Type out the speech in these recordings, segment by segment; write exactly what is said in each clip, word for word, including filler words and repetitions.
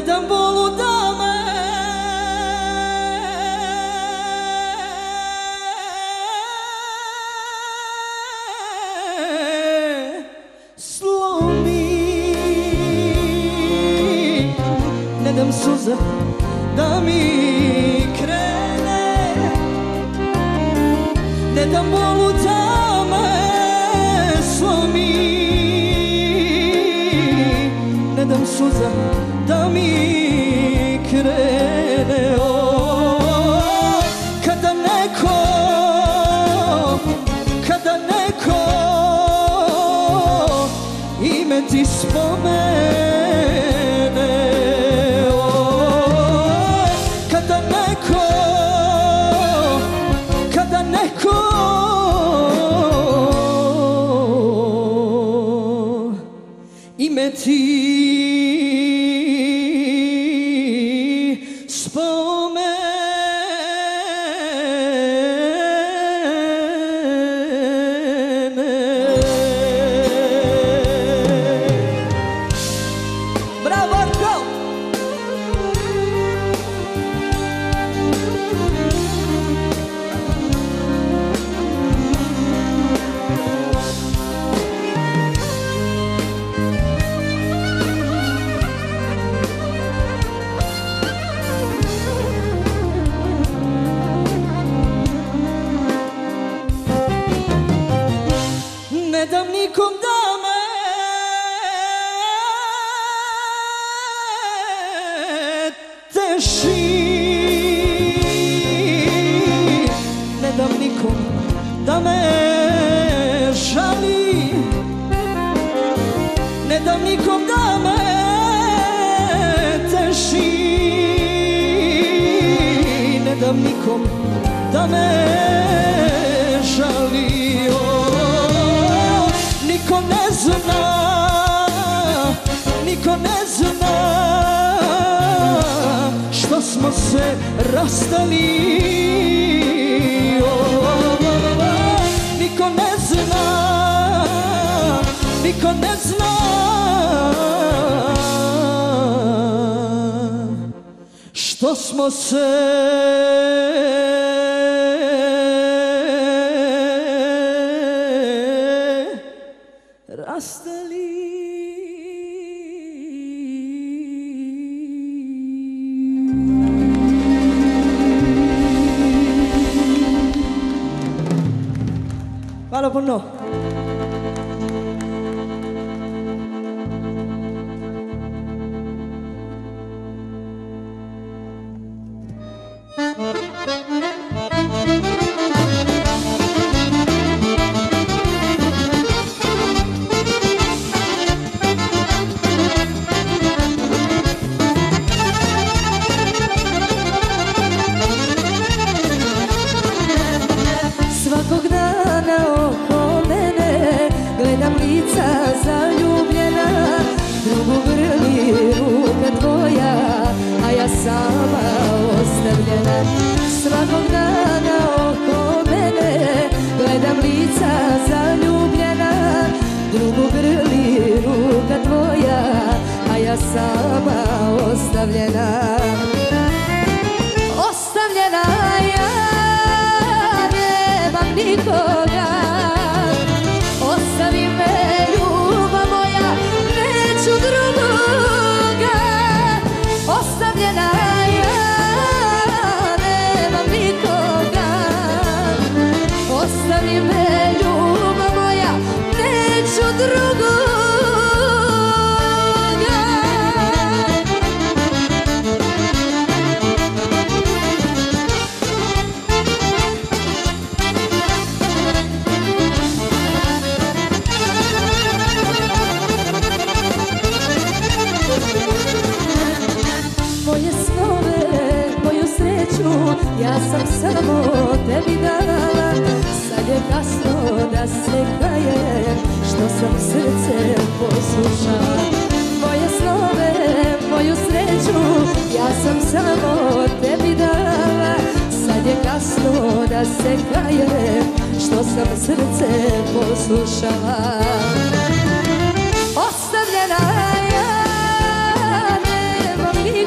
dam bolu da me slomi, ne dam suza da mi krene, ne dam bolu da me slomi, ne dam suza da mi krene. O, kada neko, kada neko ime ti spomene, o, kada neko, kada neko ime ti ne dam nikom da me teši, ne dam nikom da me žali, ne dam nikom da me teši, ne dam nikom da me žali. Niko ne zna, niko ne zna što smo se rastali. Niko ne zna, niko ne zna što smo se rastali. Hvala puno. Svakog dana oko mene gledam lica zaljubljena, drugu grli ruka tvoja, a ja sama ostavljena. Svakog dana oko mene gledam lica zaljubljena, drugu grli ruka tvoja, a ja sama ostavljena. Ostavljena ja nikoga, ostavi me ljubav moja, neću drugoga. Ostavljena ja, nemam nikoga, ostavi me ljubav moja, neću drugoga. Ja sam samo tebi dala, sad je kasno da se kajem, što sam srce poslušala. Moje snove, moju sreću, ja sam samo tebi dala, sad je kasno da se kajem, što sam srce poslušala. Ostavljena ja, nemam nikog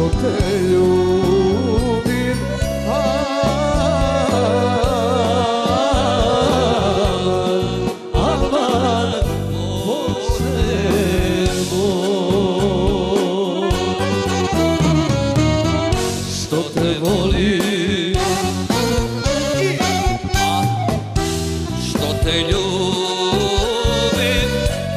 što te ljubim. Aman, aman, Bože moj, što te volim, što te ljubim.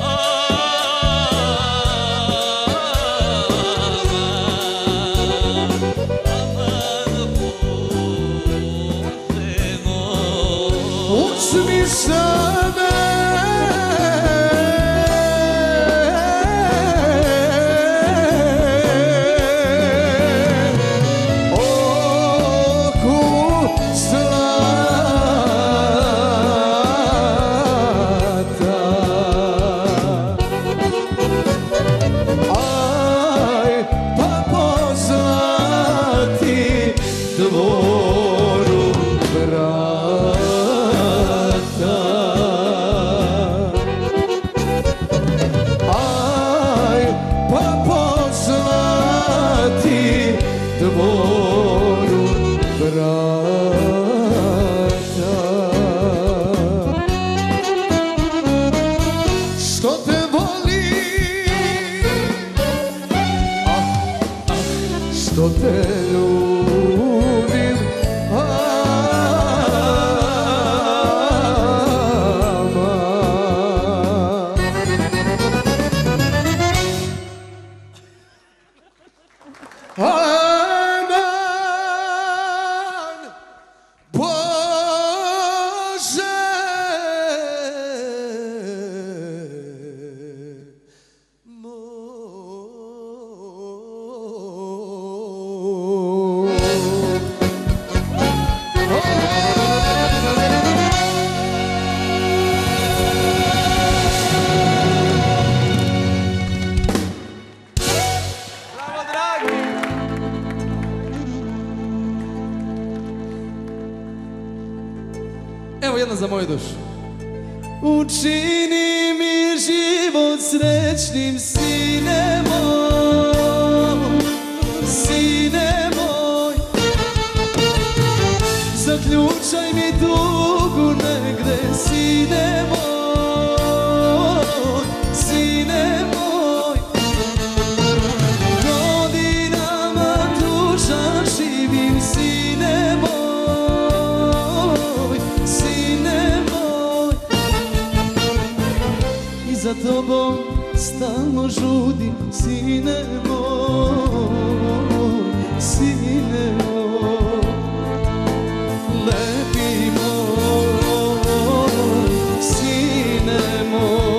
Uzmi sebe, oku zlata, aj pa pozlati dvoru vrata. Aj pa pozlati dvoru vrata. Što te volim, ah, ah, što te ljubim. Aman, Bože moj. Evo jedna za moju dušu. Učini mi život srećnim, sine moj, sine moj. Zaključaj mi tugu negde, sine moj, sine moj. Godinama tužan živim, sine moj, sine moj. I za tobom stalno žudim, sine moj, sine moj. Lepi moj, sine moj.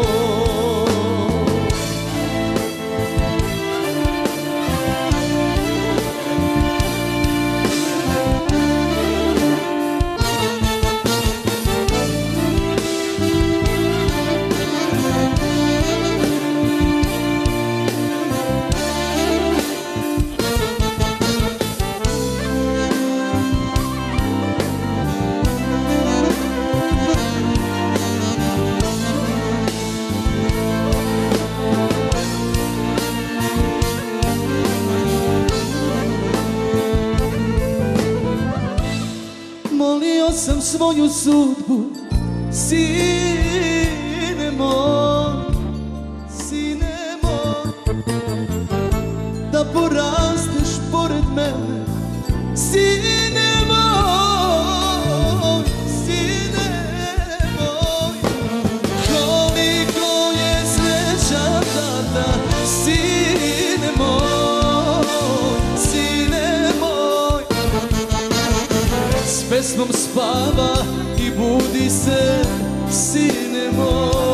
Molio sam svoju sudbu, sine moj, sine moj, da porasteš pored mene, sine moj, sine moj. Koliko je sreća tada, sine moj, sine moj. S pesmom spava i budi se, sine moj.